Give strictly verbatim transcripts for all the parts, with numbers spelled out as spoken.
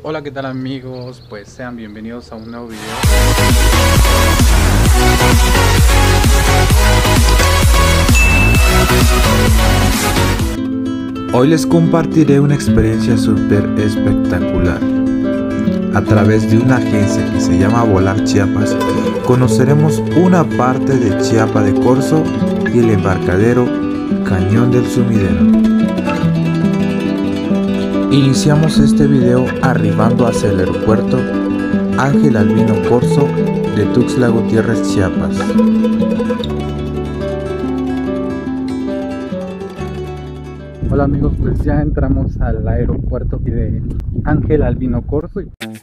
Hola, ¿qué tal amigos? Pues sean bienvenidos a un nuevo video. Hoy les compartiré una experiencia súper espectacular. A través de una agencia que se llama Volar Chiapas, conoceremos una parte de Chiapa de Corzo y el embarcadero Cañón del Sumidero. Iniciamos este video arribando hacia el aeropuerto Ángel Albino Corzo de Tuxtla Gutiérrez, Chiapas. Hola amigos, pues ya entramos al aeropuerto de Ángel Albino Corzo.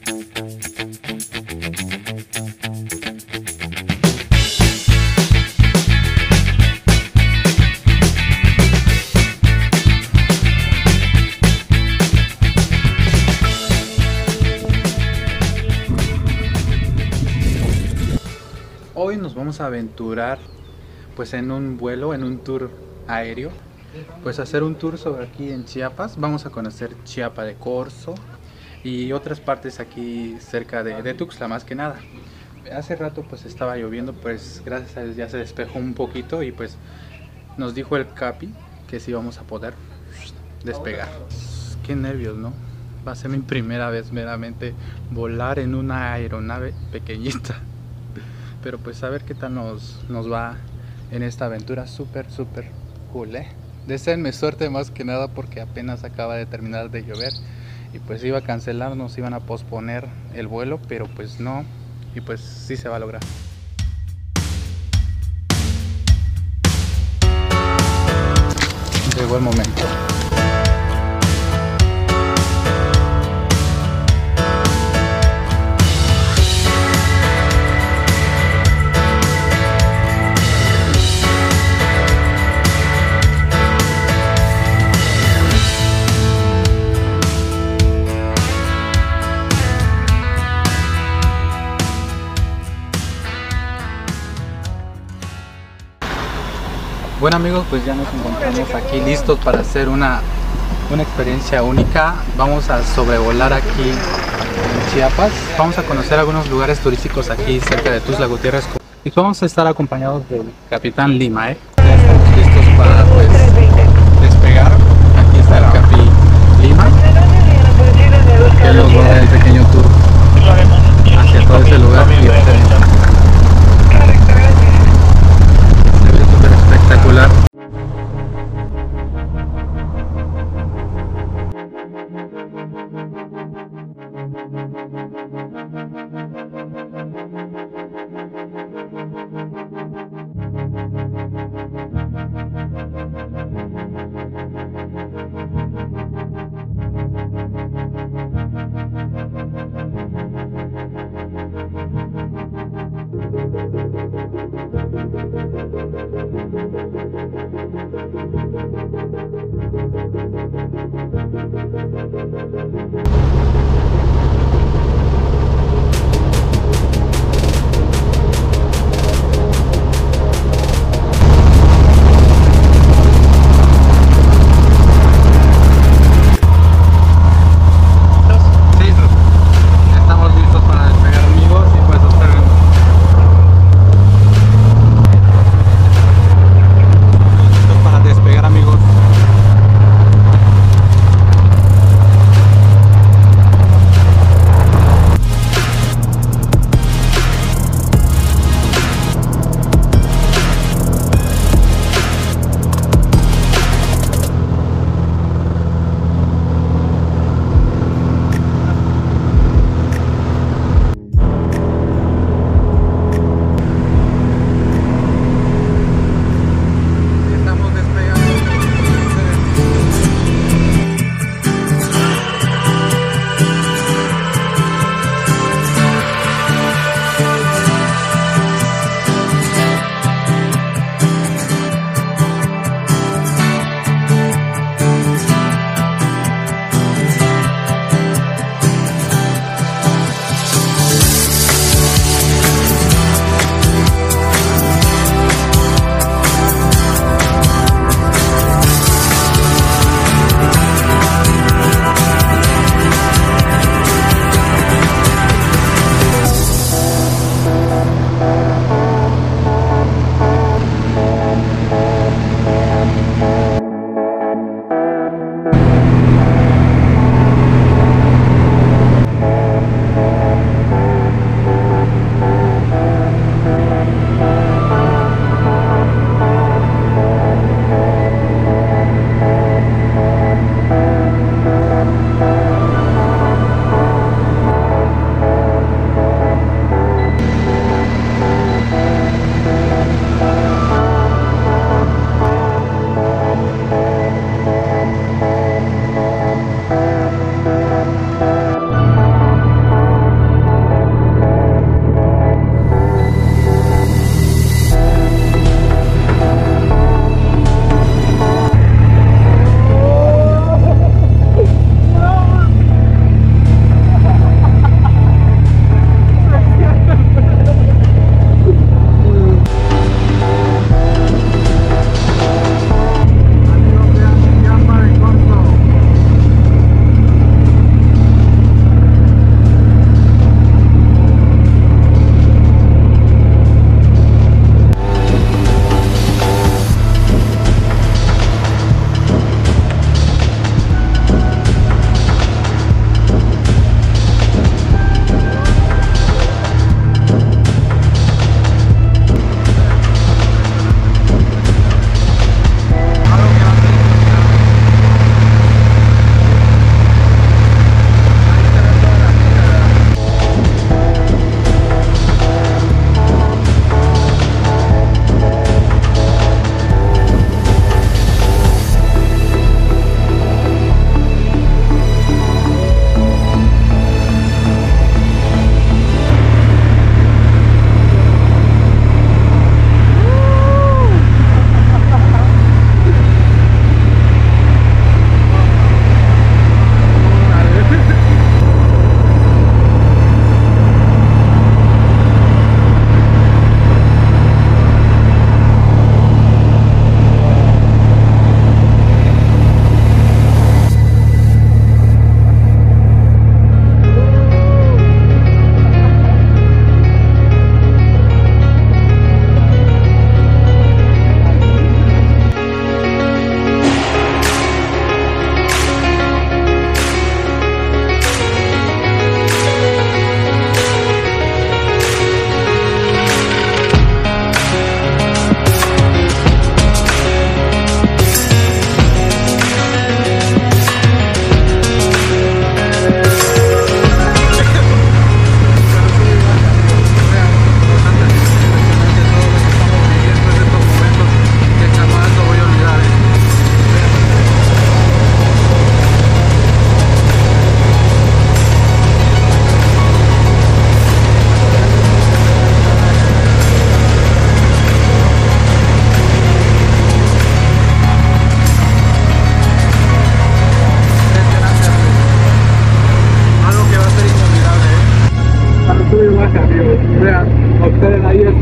Hoy nos vamos a aventurar pues en un vuelo, en un tour aéreo, pues hacer un tour sobre aquí en Chiapas. Vamos a conocer Chiapa de Corzo y otras partes aquí cerca de, de Tuxtla, más que nada. Hace rato pues estaba lloviendo, pues gracias a Dios ya se despejó un poquito y pues nos dijo el Capi que sí vamos a poder despegar. Qué nervios, ¿no? Va a ser mi primera vez meramente volar en una aeronave pequeñita. Pero pues a ver qué tal nos, nos va en esta aventura súper súper cool, ¿eh? Deseenme suerte más que nada porque apenas acaba de terminar de llover y pues iba a cancelar, nos iban a posponer el vuelo, pero pues no, y pues sí se va a lograr. Llegó el momento. Bueno amigos, pues ya nos encontramos aquí listos para hacer una, una experiencia única. Vamos a sobrevolar aquí en Chiapas. Vamos a conocer algunos lugares turísticos aquí cerca de Tuxtla Gutiérrez. Y vamos a estar acompañados del Capitán Lima, ¿eh? Ya estamos listos para pues despegar. Aquí está el Capi Lima, que nos va a dar el pequeño tour hacia todo ese lugar. Y espectacular.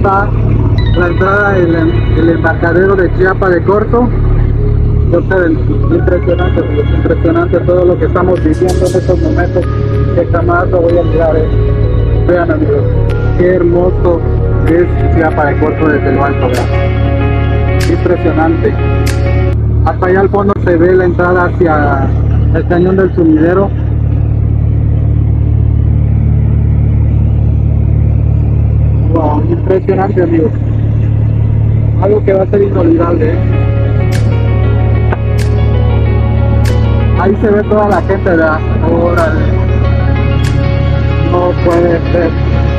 está la entrada del el embarcadero de Chiapa de Corzo. Entonces, impresionante, impresionante todo lo que estamos viviendo en estos momentos, que jamás lo voy a olvidar. ¿eh? Vean, amigos, qué hermoso es Chiapa de Corzo desde lo alto. Vean. Impresionante. Hasta allá al fondo se ve la entrada hacia el cañón del Sumidero. Wow, impresionante, amigos. Algo que va a ser inolvidable. ¿eh? Ahí se ve toda la gente, ¿verdad? Órale. No puede ser.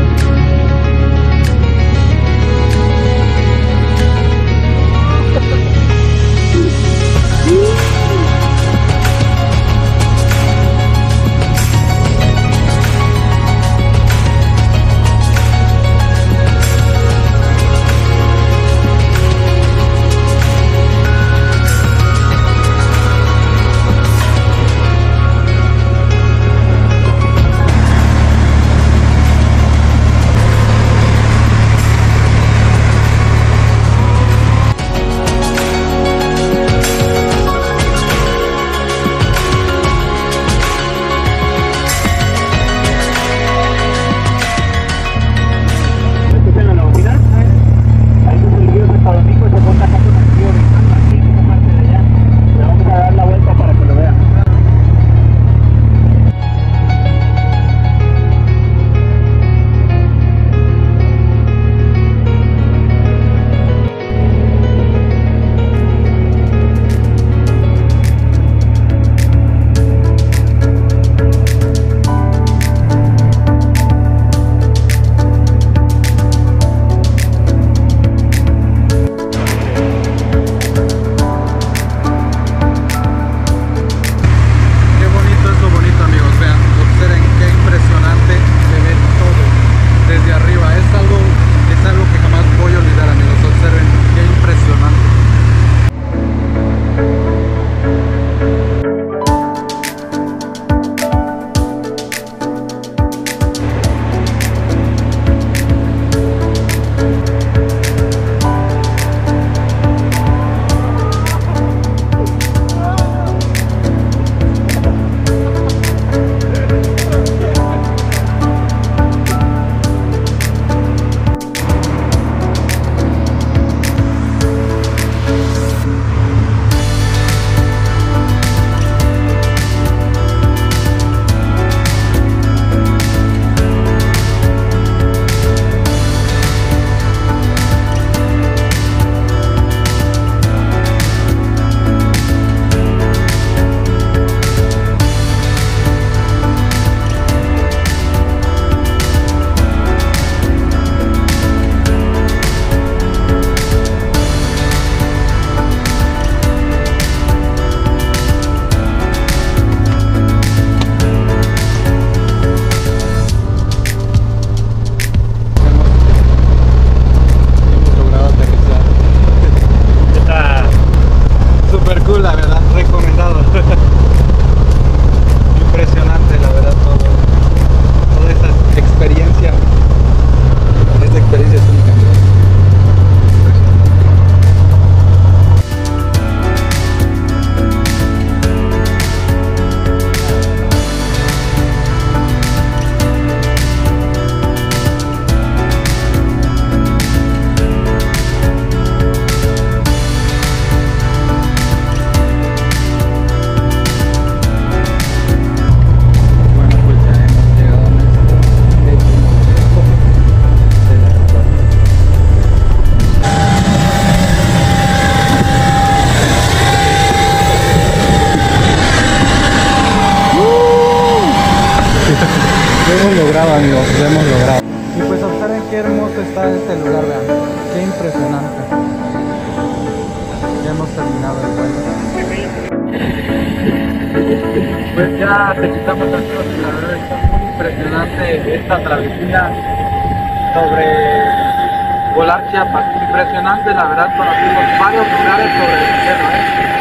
amigos, lo hemos logrado. Y pues observen qué hermoso está este lugar, vean, qué impresionante. Ya hemos terminado el vuelo. Pues ya te quitamos el coche, la verdad está muy impresionante esta travesía sobre volar Chiapas. Impresionante, la verdad, conocimos varios lugares sobre el cielo, ¿eh?